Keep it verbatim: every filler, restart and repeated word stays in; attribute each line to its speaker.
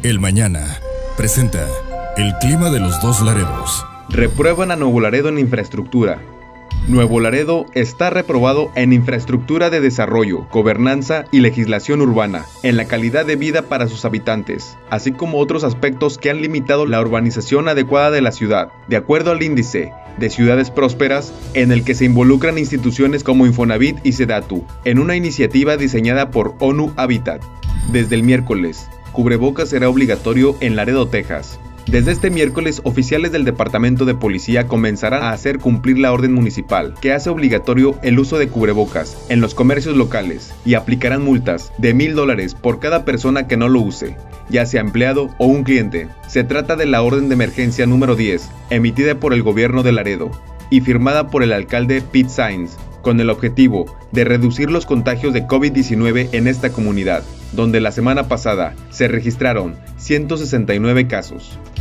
Speaker 1: El Mañana presenta el clima de los dos Laredos.
Speaker 2: Reprueban a Nuevo Laredo en infraestructura. Nuevo Laredo está reprobado en infraestructura de desarrollo, gobernanza y legislación urbana, en la calidad de vida para sus habitantes, así como otros aspectos que han limitado la urbanización adecuada de la ciudad, de acuerdo al índice de ciudades prósperas, en el que se involucran instituciones como Infonavit y Sedatu, en una iniciativa diseñada por ONU Habitat. Desde el miércoles, cubrebocas será obligatorio en Laredo, Texas. Desde este miércoles, oficiales del Departamento de Policía comenzarán a hacer cumplir la orden municipal que hace obligatorio el uso de cubrebocas en los comercios locales y aplicarán multas de mil dólares por cada persona que no lo use, ya sea empleado o un cliente. Se trata de la orden de emergencia número diez, emitida por el gobierno de Laredo y firmada por el alcalde Pete Saenz, con el objetivo de reducir los contagios de COVID diecinueve en esta comunidad, donde la semana pasada se registraron ciento sesenta y nueve casos.